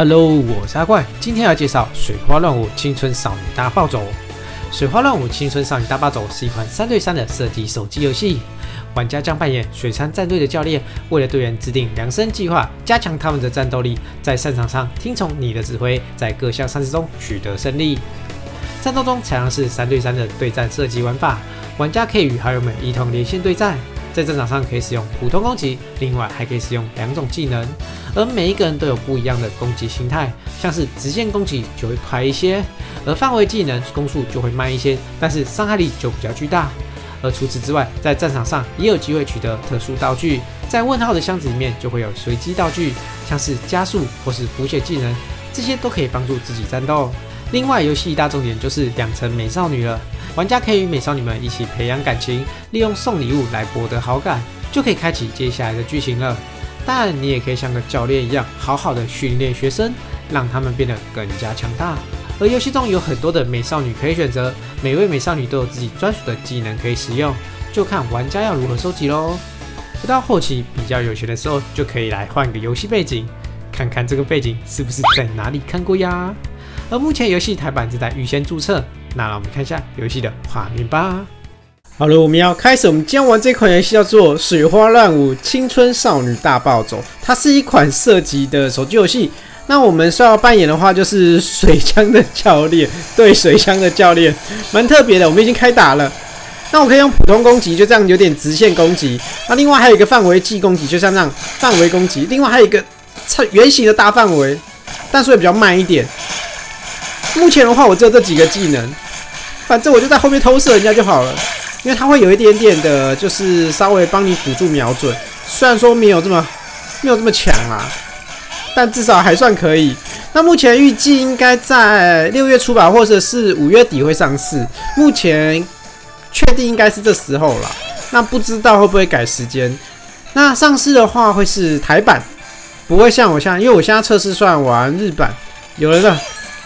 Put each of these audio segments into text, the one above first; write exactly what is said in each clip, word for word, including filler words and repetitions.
Hello， 我是阿怪，今天要介绍《水花乱舞青春少女大暴走》。《水花乱舞青春少女大暴走》是一款三对三的射击手机游戏，玩家将扮演水川战队的教练，为了队员制定量身计划，加强他们的战斗力，在赛场上听从你的指挥，在各项赛事中取得胜利。战斗中采样是三对三的对战射击玩法，玩家可以与好友们一同连线对战。在战场上可以使用普通攻击，另外还可以使用两种技能，而每一个人都有不一样的攻击形态，像是直线攻击就会快一些，而范围技能攻速就会慢一些，但是伤害力就比较巨大。而除此之外，在战场上也有机会取得特殊道具，在问号的箱子里面就会有随机道具，像是加速或是补血技能，这些都可以帮助自己战斗。另外，游戏一大重点就是养成美少女了，玩家可以与美少女们一起培养感情，利用送礼物来博得好感，就可以开启接下来的剧情了。当然，你也可以像个教练一样，好好的训练学生，让他们变得更加强大。而游戏中有很多的美少女可以选择，每位美少女都有自己专属的技能可以使用，就看玩家要如何收集咯。不到后期比较有钱的时候，就可以来换个游戏背景，看看这个背景是不是在哪里看过呀？而目前游戏台版正在预先注册，那让我们看一下游戏的画面吧。好了，我们要开始，我们今天玩这款游戏叫做《水花乱舞青春少女大暴走》，它是一款射击的手机游戏。那我们需要扮演的话，就是水枪的教练，对，水枪的教练，蛮特别的。我们已经开打了，那我可以用普通攻击，就这样有点直线攻击。那另外还有一个范围技攻击，就像这样范围攻击。另外还有一个圆形的大范围，但是会比较慢一点。目前的话，我只有这几个技能，反正我就在后面偷射人家就好了，因为它会有一点点的，就是稍微帮你辅助瞄准，虽然说没有这么没有这么强啊，但至少还算可以。那目前预计应该在六月初吧，或者是五月底会上市，目前确定应该是这时候啦。那不知道会不会改时间？那上市的话会是台版，不会像我现在，因为我现在测试算玩日版，有人了。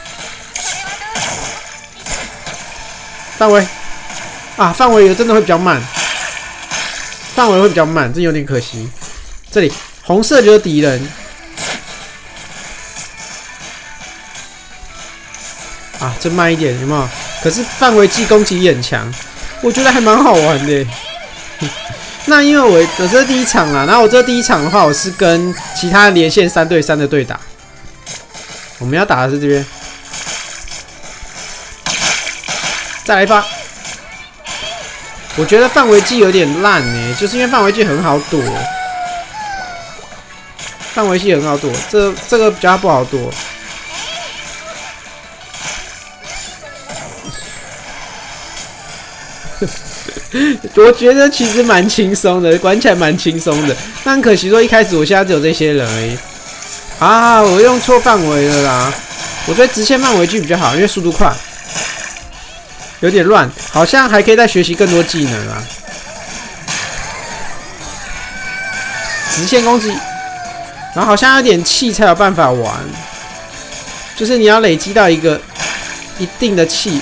范围啊，范围真的会比较慢，范围会比较慢，这有点可惜。这里红色就是敌人啊，这慢一点有没有？可是范围技攻击也很强，我觉得还蛮好玩的。那因为我我这是第一场啦，然后我这第一场的话，我是跟其他连线三对三的对打，我们要打的是这边。再来一发，我觉得范围技有点烂呢，就是因为范围技很好躲，范围技很好躲，这这个比较不好躲。我觉得其实蛮轻松的，玩起来蛮轻松的，但很可惜说一开始我现在只有这些人而已。啊，我用错范围了啦！我觉得直线范围技比较好，因为速度快。有点乱，好像还可以再学习更多技能啊！直线攻击，然后好像有点气才有办法玩，就是你要累积到一个一定的气。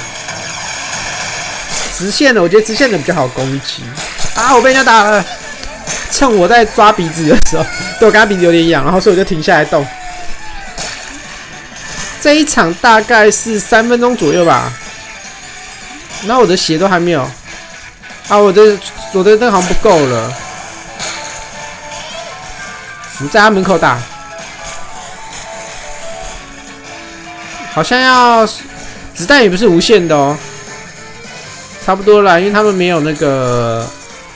直线的，我觉得直线的比较好攻击啊！我被人家打了，趁我在抓鼻子的时候，对我刚刚鼻子有点痒，然后所以我就停下来动。这一场大概是三分钟左右吧。然后我的血都还没有啊，我的我的灯好像不够了。我们在他门口打，好像要子弹也不是无限的哦，差不多啦，因为他们没有那个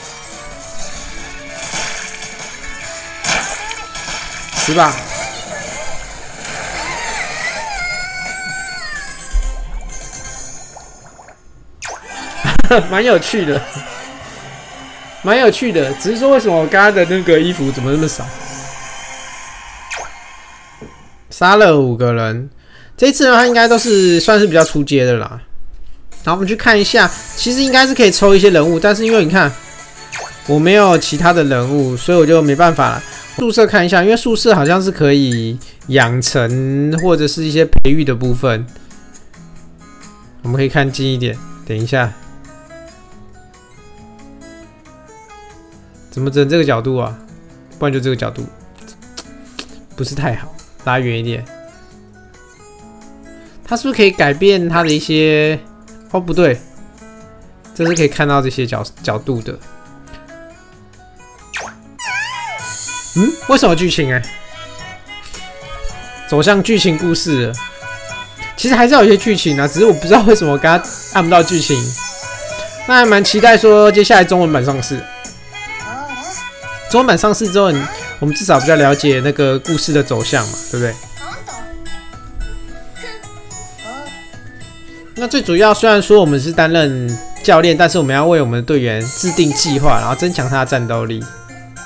十把。蛮有趣的，蛮有趣的，只是说为什么我刚刚的那个衣服怎么那么少？杀了五个人，这一次的话应该都是算是比较初阶的啦。然后我们去看一下，其实应该是可以抽一些人物，但是因为你看我没有其他的人物，所以我就没办法了。宿舍看一下，因为宿舍好像是可以养成或者是一些培育的部分，我们可以看近一点。等一下。怎么只能这个角度啊？不然就这个角度，不是太好。 拉远一点。它是不是可以改变它的一些？哦，不对，这是可以看到这些角角度的。嗯，为什么剧情哎、欸？走向剧情故事了。其实还是要有一些剧情啊，只是我不知道为什么我刚刚按不到剧情。那还蛮期待说接下来中文版上市。中文版上市之后，我们至少比较了解那个故事的走向嘛，对不对？那最主要，虽然说我们是担任教练，但是我们要为我们的队员制定计划，然后增强他的战斗力。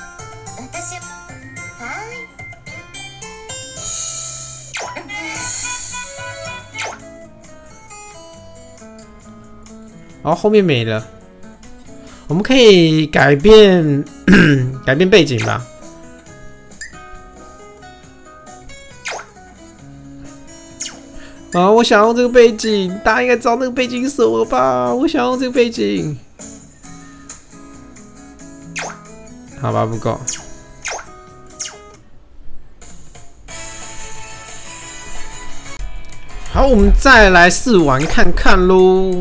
然后后面没了，我们可以改变改变背景吧。啊，我想用这个背景，大家应该知道那个背景是什么吧？我想用这个背景，好吧，不够。好，我们再来试玩看看喽。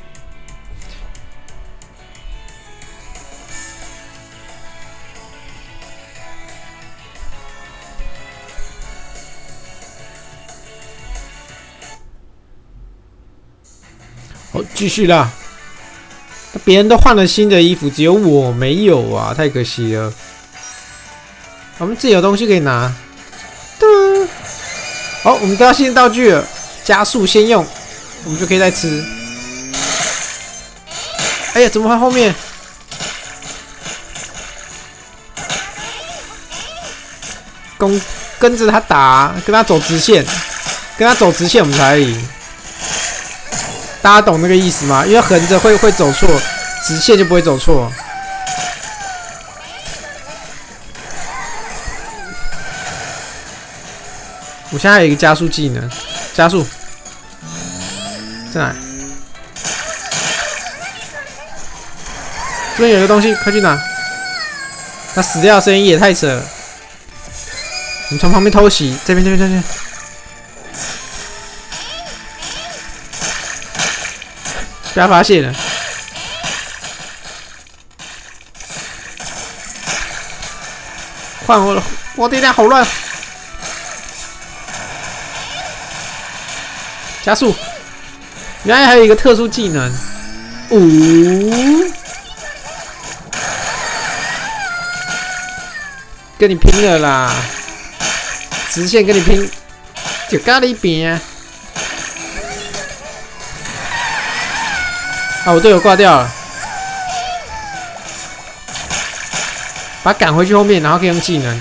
好，继续啦！别人都换了新的衣服，只有我没有啊，太可惜了。我们自己有东西可以拿。噔！好，我们得到新的道具了，加速先用，我们就可以再吃。哎呀，怎么在后面？跟跟着他打，跟他走直线，跟他走直线，我们才赢。大家懂那个意思吗？因为横着会会走错，直线就不会走错。我现在有一个加速技能，加速在哪？这边有一个东西，快去拿！他死掉的声音也太扯了。我们从旁边偷袭，这边这边这边。被他发现了，换我了！我的天，好乱！加速！原来还有一个特殊技能，五、哦，跟你拼了啦！直线跟你拼，就咖喱饼啊！啊！我队友挂掉了，把他赶回去后面，然后可以用技能。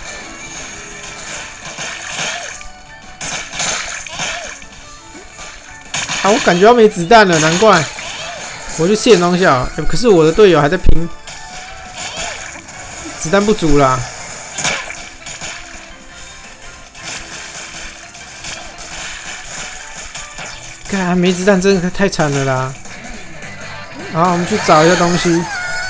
啊！我感觉要没子弹了，难怪。我去卸装下、欸，可是我的队友还在拼，子弹不足啦。干，没子弹真的太惨了啦！好，我们去找一下东西。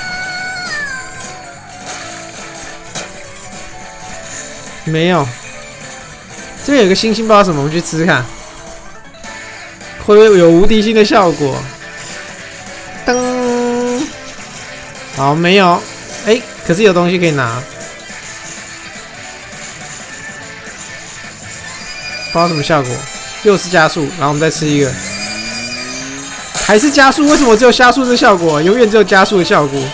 没有，这边有个星星，不知道什么，我们去吃吃看，会不会有无敌星的效果？噔，好，没有，哎、欸，可是有东西可以拿，不知道什么效果，又是加速，然后我们再吃一个。还是加速？为什么只有加速这效果？永远只有加速的效果。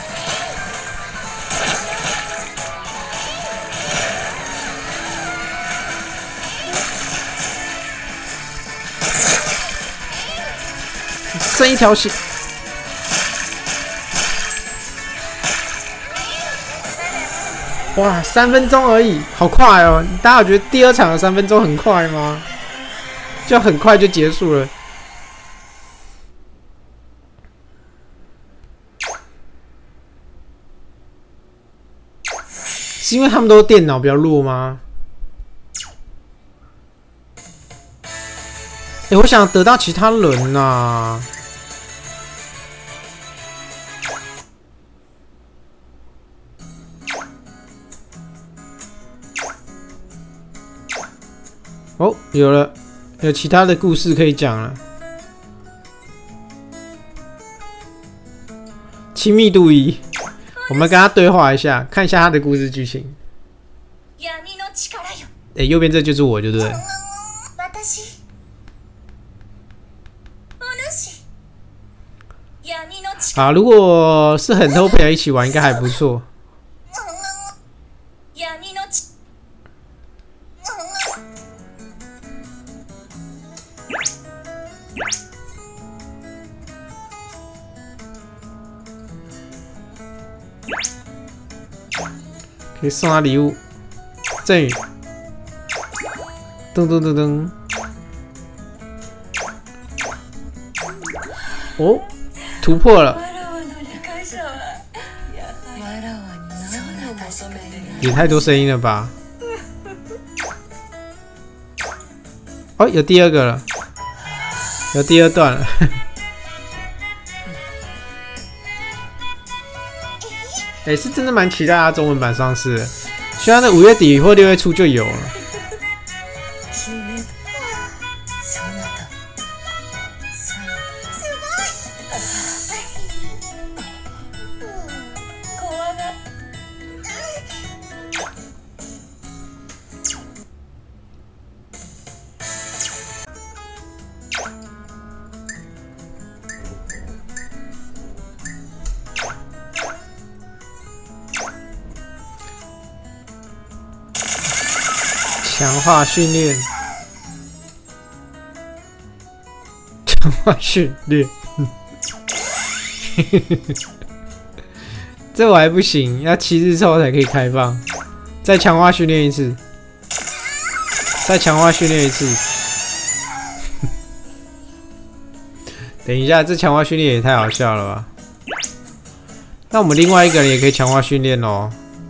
剩一条线。哇，三分钟而已，好快哦！大家有觉得第二场的三分钟很快吗？就很快就结束了。是因为他们都电脑比较弱吗？哎、欸，我想得到其他人呐、啊。 哦，有了，有其他的故事可以讲了。亲密度一，我们跟他对话一下，看一下他的故事剧情。哎、欸，右边这就是我，对不对？啊，如果是很偷陪一起玩，应该还不错。可以送他礼物，赠予，噔噔噔噔，哦，突破了，也太多声音了吧？哦，有第二个了，有第二段了。哎、欸，是真的蛮期待它中文版上市的，希望在五月底或六月初就有了。强化训练，强化训练，这我还不行，要七日之后才可以开放。再强化训练一次，再强化训练一次。等一下，这强化训练也太好笑了吧？那我们另外一个人也可以强化训练哦。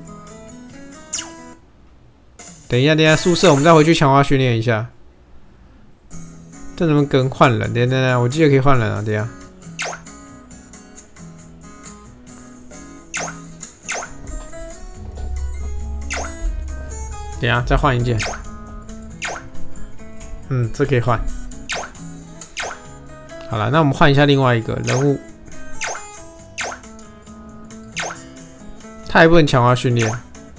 等一下，等一下，宿舍我们再回去强化训练一下。这能不能跟换人？等一下，等一下，我记得可以换人啊。等一下，等一下再换一件。嗯，这可以换。好了，那我们换一下另外一个人物。他也不能强化训练。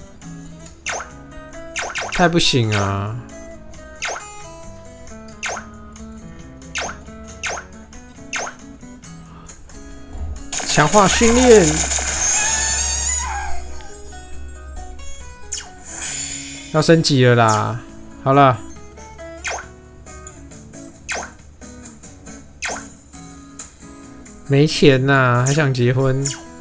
太不行啊！强化训练，要升级了啦！好了，没钱呐、啊，还想结婚？